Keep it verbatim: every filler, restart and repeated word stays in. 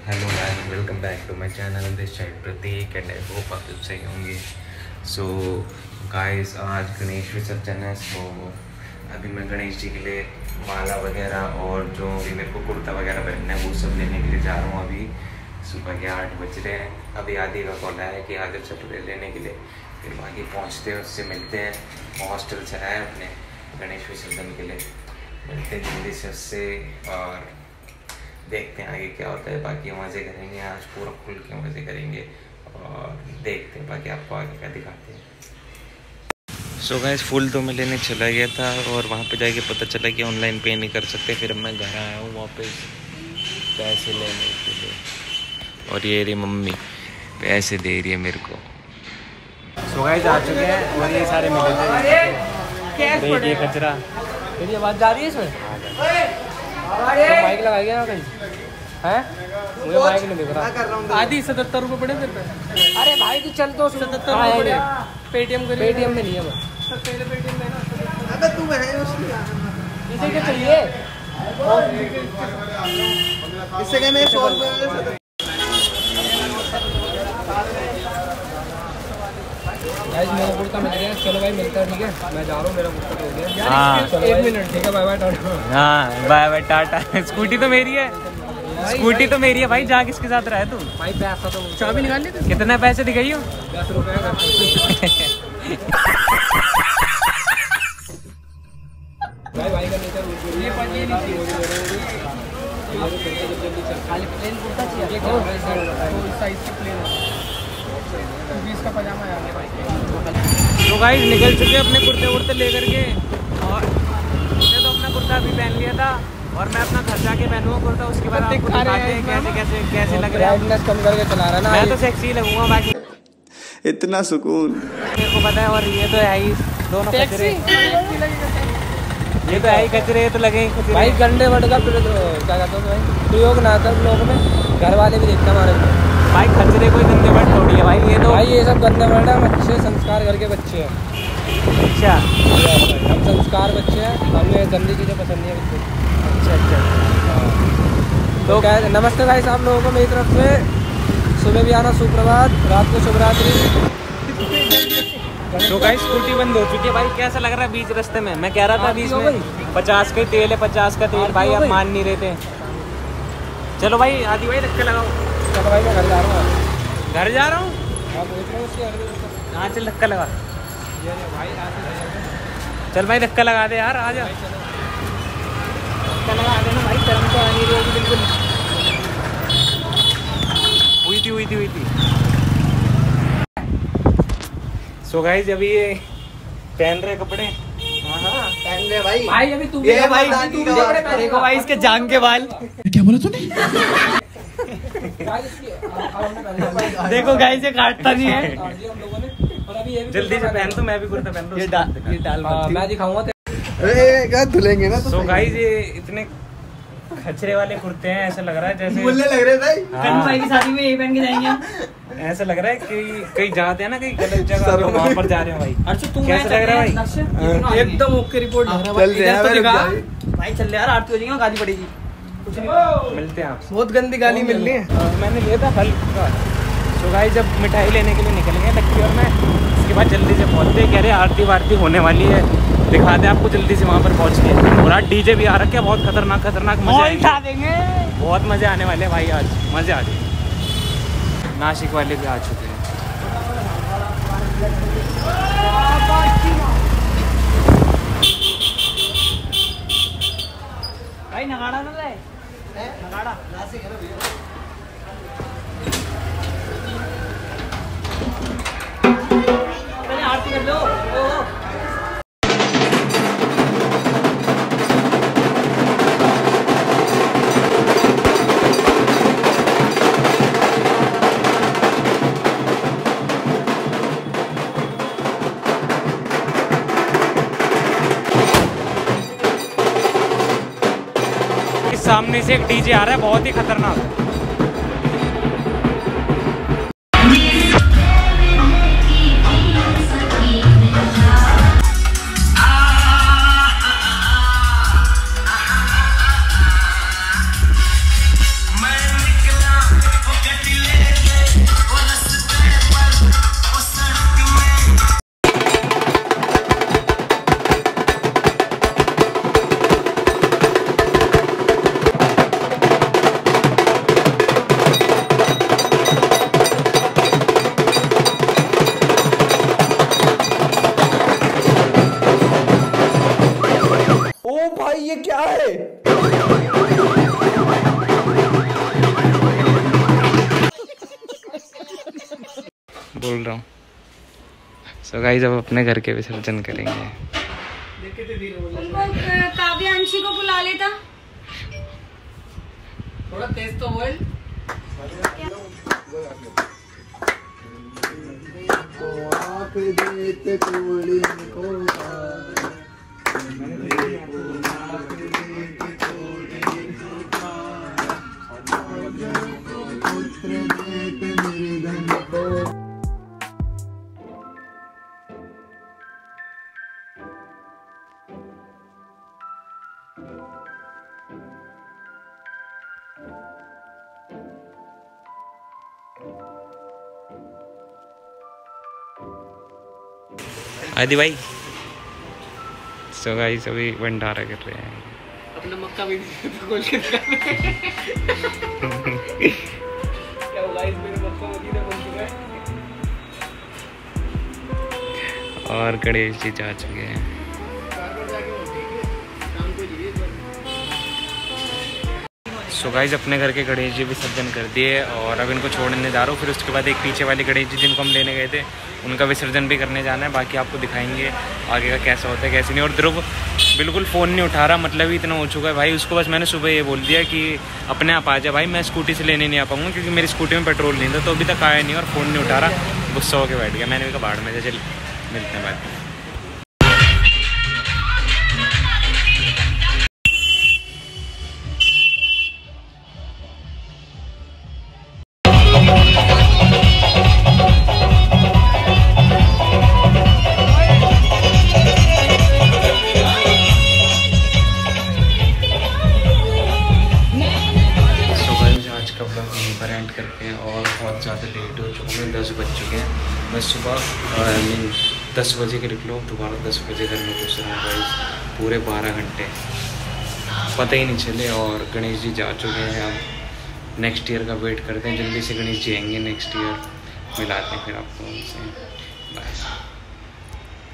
Hello guys, welcome back to my channel this side Prateek and I hope आप सब सही होंगे। सो गाइस, आज गणेश विसर्जन है। सो अभी मैं गणेश जी के लिए माला वगैरह और जो भी मेरे को कुर्ता वगैरह पहनना है वो सब लेने के लिए जा रहा हूँ। अभी सुबह के आठ बज रहे हैं। अभी आदि का कॉल आया है कि आज चलो लेने के लिए, फिर बाकी पहुँचते हैं, उससे मिलते हैं। हॉस्टल से आए अपने गणेश विसर्जन के लिए, मिलते हैं जल्दी से उससे और देखते हैं आगे क्या होता है। बाकी मज़े करेंगे, आज पूरा खुल के मज़े करेंगे और देखते हैं बाकी आपको आगे क्या दिखाते हैं। सो गाइस, फुल तो मैं लेने चला गया था और वहाँ पे जाके पता चला कि ऑनलाइन पे नहीं कर सकते। फिर मैं घर आया हूँ वापस पैसे लेने के लिए और ये रही मम्मी पैसे दे रही है मेरे को। सो गाइस, आ चुके हैं और ये सारे मिले थे। ये कचरा, मेरी आवाज़ जा रही है इसमें? तो माइक लगा गया कहीं हैं? मुझे माइक नहीं दिख रहा। आधी सतहत्तर रुपये पड़े तेरे पे। अरे भाई तू चल, तो सतहत्तर रुपये पड़े। पेटीएम कर, पेटीएम में नहीं है मैं। पहले पेटीएम में ना। अबे तू है उसमें, इसे क्या चाहिए? इससे क्या मैं सौ रुपये गाइस मेरा कुर्ता मिल गया। चलो भाई मिलता है, ठीक है मैं जा रहा हूँ, मेरा कुर्ता हो गया। हाँ चलो एक मिनट, ठीक है बाय बाय टाटा। हाँ बाय बाय टाटा। स्कूटी तो मेरी है, स्कूटी तो मेरी है भाई। जा किसके साथ रहा है तू? भाई पैसा तो चाबी निकाल ली तू? कितने पैसे दिखाई हो? दस रुपये भाई भाई का नीचे ये पानी नहीं खाली प्लेन कुर्ता चाहिए। साइज की प्लेन बीस का पजामा यार भाई। तो गाइस निकल चुके अपने कुर्ते वुर्ते लेकर के, और मैंने तो अपना कुर्ता अभी पहन लिया था और मैं अपना घर जाके पहनूंगा कुर्ता। उसके बाद आपको दिखाते हैं कैसे कैसे कैसे लग रहा है। कम करके चला रहा ना, मैं तो सेक्सी लगूंगा। बाकी इतना सुकून मेरे को पता है। और ये तो है ही दोनों कचरे, ये तो है ही कचरे, ये तो लगे ही भाई। गंडे वर्ड का क्या कहते हैं भाई, प्रयोग ना कर लोग में, घर वाले भी देखते हमारे भाई। खचरे कोई गंदे वर्ड थोड़ी है भाई, ये तो भाई ये सब गंदे वर्ड है। हम अच्छे संस्कार घर के बच्चे हैं। अच्छा, हम संस्कार बच्चे हैं, हमें गंदी चीज़ें पसंद नहीं है बच्चे। अच्छा अच्छा। तो क्या, नमस्ते गाइस आप लोगों को मेरी तरफ से। सुबह भी आना सुप्रभात, रात को शुभ रात्रि। तो गाइस स्कूटी बंद हो चुकी है भाई। कैसा लग रहा है बीच रास्ते में? मैं कह रहा था बीच में पचास का ही तेल है, पचास का तेल भाई। आप मान नहीं रहे थे। चलो भाई आदि भाई धक्का लगाओ। चलो भाई मैं घर जा रहा हूँ। घर जा रहा हूँ? हाँ हाँ चल धक्का लगा। चल भाई धक्का लगा दे यार, आ जा धक्का लगा देना भाई। शर्म तो आ नहीं रही बिल्कुल। हुई थी हुई थी हुई थी सो गाइस अभी ये पहन रहे कपड़े। हाँ हाँ पहन रहे भाई। भाई अभी तू ये भाई देखो भाई इसके जांग के बाल। क्या बोला तूने? देखो गाइस ये काटता नहीं है। जल्दी से पहन तो मैं भी कुर्ता पहन रहा हूँ। ये डाल ये डाल मैं दिखाऊंगा। क्या धुलेंगे ना। सो गाइस ये इतने खचरे वाले कुर्ते हैं, ऐसा लग रहा है जैसे मुल्ले लग रहे भाई। हाँ। भाई की शादी में यही पहन के जाएंगे। ऐसा लग रहा है कि कहीं जाते हैं ना, कहीं गलत जगह तो वहाँ पर जा रहे हैं भाई। अर्षु तू कैसा लग रहा है भाई? एकदम ओके रिपोर्ट चल भाई। चल यार आरती हो जाएगी, गाली पड़ेगी। कुछ नहीं, मिलते हैं आपसे। बहुत गंदी गाली मिल रही है। मैंने लिया था फल का। सो गाइस जब मिठाई लेने के लिए निकल गए लक्की और मैं, उसके बाद जल्दी से पहुँचते कह रहे आरती वारती होने वाली है, दिखाते आपको जल्दी से वहाँ पर पहुँच के। और आज डीजे भी आ रखा है, बहुत खतरनाक खतरनाक मजे आएंगे। बहुत मजे आने वाले हैं भाई, आज मजे आ गए। नासिक वाले भी आ चुके हैं। भाई नगाड़ा ना है, नगाड़ा नासिक है ना भैया। पहले आरती कर लो। ओ सामने से एक डीजे आ रहा है, बहुत ही खतरनाक। क्या है? बोल रहा हूँ। सो गाइस अब अपने घर के विसर्जन करेंगे। उनको काव्यांशी को बुला लेता। थोड़ा तेज तो बोल। आदि भाई। सो गाइस अभी भंडारा कर रहे हैं। अपना मक्का भी खोल के दिखा क्या गाइस मेरे मक्का मदीना बन चुका है। और गणेश जी जा चुके हैं। सो गाइस अपने घर के गणेश जी विसर्जन कर दिए और अब इनको छोड़ने जा रहा हूँ। फिर उसके बाद एक पीछे वाले गणेश जी जिनको हम लेने गए थे उनका विसर्जन भी करने जाना है। बाकी आपको दिखाएंगे आगे का कैसा होता है कैसे नहीं। और ध्रुव बिल्कुल फ़ोन नहीं उठा रहा, मतलब ही इतना हो चुका है भाई। उसको बस मैंने सुबह ये बोल दिया कि अपने आप आ जा भाई, मैं स्कूटी से लेने नहीं आ पाऊँगा क्योंकि मेरी स्कूटी में पेट्रोल नहीं था। तो अभी तक आया नहीं और फ़ोन नहीं उठा रहा, गुस्सा होकर बैठ गया। मैंने भी कहा बाढ़ में चल मिलते हैं बाद में। एंड करते हैं और बहुत ज़्यादा लेट हो चुका है, दस बज चुके हैं। मैं सुबह आई मीन दस बजे के निकलो, दोबारा दस बजे घर में घुस रहा हूँ गाइस। पूरे बारह घंटे पता ही नहीं चले और गणेश जी जा चुके हैं। अब नेक्स्ट ईयर का वेट करते हैं, जल्दी से गणेश जी आएंगे नेक्स्ट ईयर। मिलाते हैं फिर आपको उनसे। बाय।